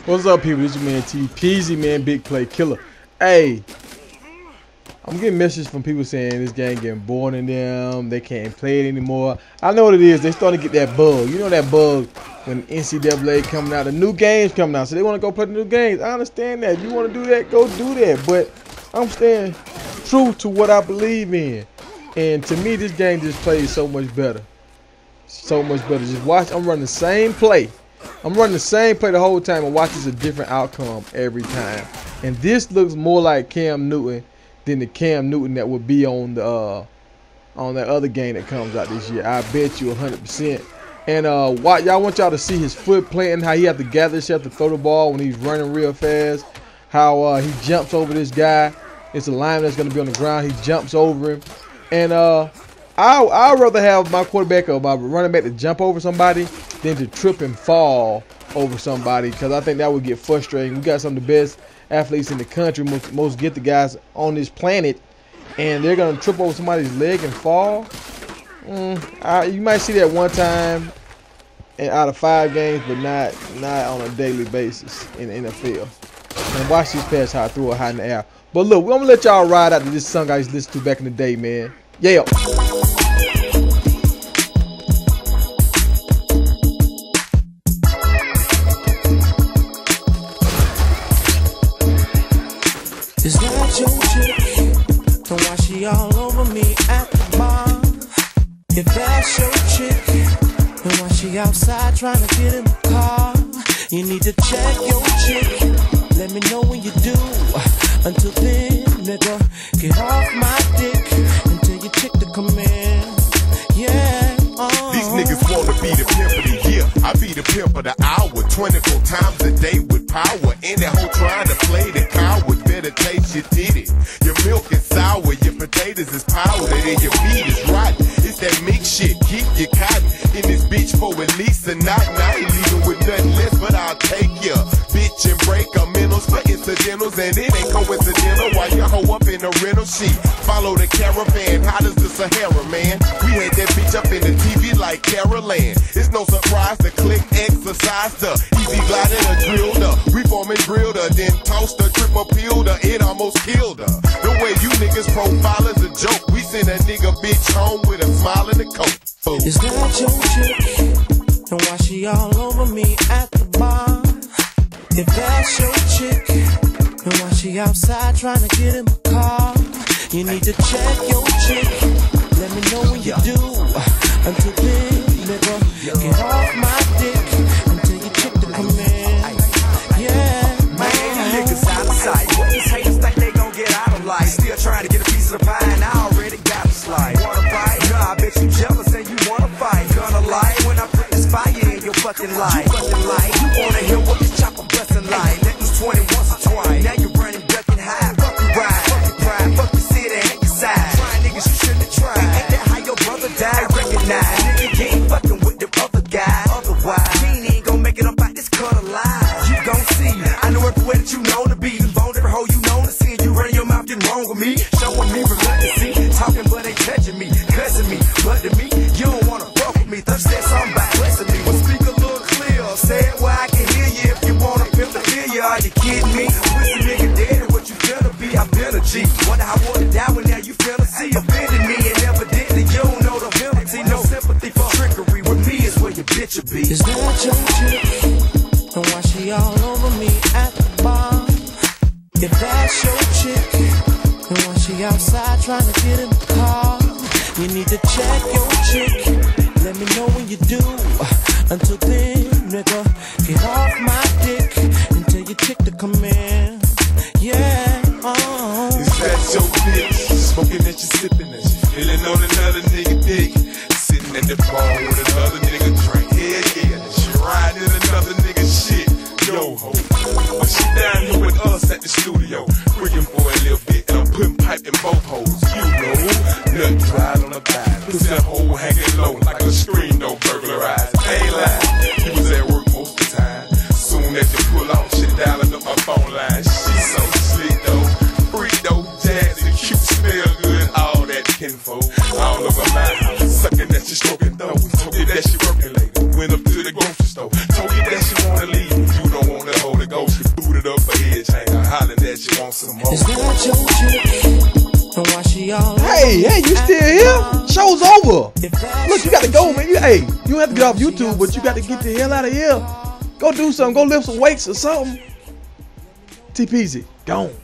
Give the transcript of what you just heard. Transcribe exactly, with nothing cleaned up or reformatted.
What's up, people? This is your man T Peasy, man, Big Play Killer. Hey, I'm getting messages from people saying this game getting boring in them. They can't play it anymore. I know what it is. They starting to get that bug. You know that bug when N C double A coming out, the new games coming out, so they want to go play the new games. I understand that. You want to do that, go do that. But I'm staying true to what I believe in. And to me, this game just plays so much better. So much better. Just watch. I'm running the same play. I'm running the same play the whole time, and watch is a different outcome every time. And this looks more like Cam Newton than the Cam Newton that would be on the uh, on that other game that comes out this year. I bet you one hundred percent. And uh, y'all want y'all to see his foot planting, how he have to gather himself to throw the ball when he's running real fast. How uh, he jumps over this guy. It's a lineman that's going to be on the ground. He jumps over him. And uh, I I'd rather have my quarterback or my running back to jump over somebody than to trip and fall over somebody, because I think that would get frustrating. We got some of the best athletes in the country, most, most gifted guys on this planet, and they're going to trip over somebody's leg and fall. Mm, I, you might see that one time in, out of five games, but not not on a daily basis in the N F L. And watch these pass how I threw it high in the air. But look, I'm going to let y'all ride out to this song I used to listen to back in the day, man. Yeah. Is that your chick? Don't why she all over me at the bar? If that's your chick, then why she outside trying to get in the car? You need to check your chick. Let me know when you do. Until then, nigga, get off my dick and tell your chick to come in. Yeah. Uh-huh. These niggas wanna be the pimp of the year. I be the pimp of the hour. twenty-four times a day with power. And that hoe trying to play the coward. Better taste your titty. Your milk is sour. Your potatoes is powdered. And your meat is rotten. It's that mix shit. Keep your cotton in this bitch for at least a night. And I ain't leaving with nothing less, but I'll take ya. Bitch and break her mentals for incidentals. And it ain't coincidental while you hoe up in a rental sheet. Follow the caravan. Hot as the Sahara, man. We had that bitch up in the T V like Carol Ann. It's no surprise to click exercise the easy gliding or drilled her. Reforming drilled her, then tossed her, triple peeled her. It almost killed her. The way you niggas profile is a joke. We send a nigga bitch home with a smile and a coat. Fool. Is that your chick? And why she all over me at the bar? If that's your chick, then why she outside trying to get in my car? You need to check your chick. Let me know when you do. Until then, nigga, get off my dick and tell your chick to come in. Yeah, man, you niggas out of sight. What these haters think they gon' get out of life? Still trying to get a piece of the pie, and I already got a slice. Wanna fight? Nah, I bet you jealous and you wanna fight. Gonna lie when I put this fire in your fucking life. You fucking life. You wanna hear what this chopper bustin' like? That was twenty once or twice. Now you're running, ducking high. Fuck you ride, fuck you pride, fuck your city and your side. Trying niggas you shouldn't have tried. Ain't that how your brother died? Recognize, nigga, you ain't fucking with them other guys. Otherwise, you ain't gon' make it up out this cut alive. You gon' see, I know everywhere that you know to be. Bone every hoe you know to see. You running your mouth, getting wrong with me. Showing me reluctancy, talking but ain't touching me, cussing me, but to me, you don't wanna fuck with me. Thirst that something by blessing me. Well, speak a little clear, say it where I can hear you. If you wanna feel the fear, you are you kidding me? Pussy nigga dead and what you finna be, I've been a G. Wonder how I wanna die when now you finna see. Offended me and evidently you don't know the penalty. No sympathy for trickery. With me is where your bitch will be. Is that your chick? And why she all over me at the bar? If that's your chick, then why she outside trying to get in the car? You need to check your chick. Let me know when you do. Until then, nigga, get off my dick and tell your chick to come in. Yeah, oh. Is that your bitch? Smoking that you sipping that you feeling on another nigga dick. Sitting at the bar with another nigga drink. Yeah, yeah, that she riding another nigga shit. Yo ho, but she down here with us at the studio, freaking for a little bit, and I'm putting pipe in both holes. You know, nut dried on the back, pussy that hole hanging low like a screen door burglarized. Ain't lying, he was at work most of the time. Soon as you pull off, shit dialing up my phone line. She's so slick though, freak though, jazzy, cute, smell good, all that kinfolk. All over my house, sucking that she stroking though. Told you that she working lady, went up to the grocery store, told you that she wanna leave. You don't want to hold it, go Is that your chick? And why she all Hey, hey, you still here? Show's over. Look, you got to go, man. You, hey, you don't have to get off YouTube, but you got to get the hell out of here. Go do something. Go lift some weights or something. T-Peasy, gone.